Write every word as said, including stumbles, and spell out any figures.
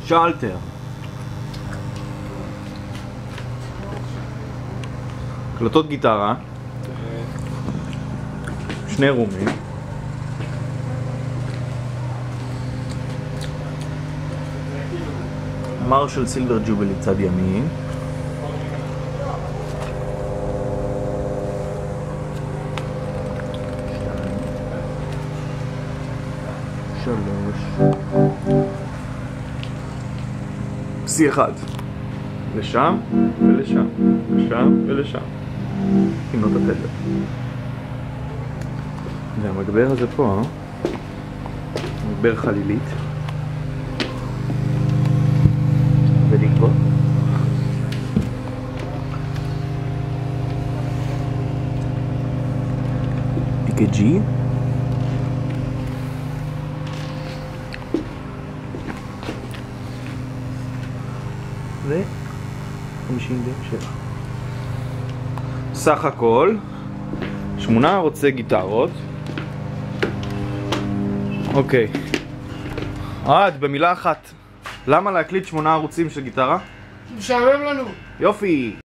שלטר. הקלטות גיטרה. שני רומים. מרשל סילבר ג'ובילי צד ימין. שלוש. סי אחד. לשם ולשם. לשם ולשם. פינות התדר. והמגבר הזה פה, מגבר חלילית. ולקבוע. פיקה ג'י. ו... חמישים ושבע. סך הכל שמונה ערוצי גיטרות. אוקיי. עד במילה אחת, למה להקליט שמונה ערוצים של גיטרה? משעמם לנו. יופי.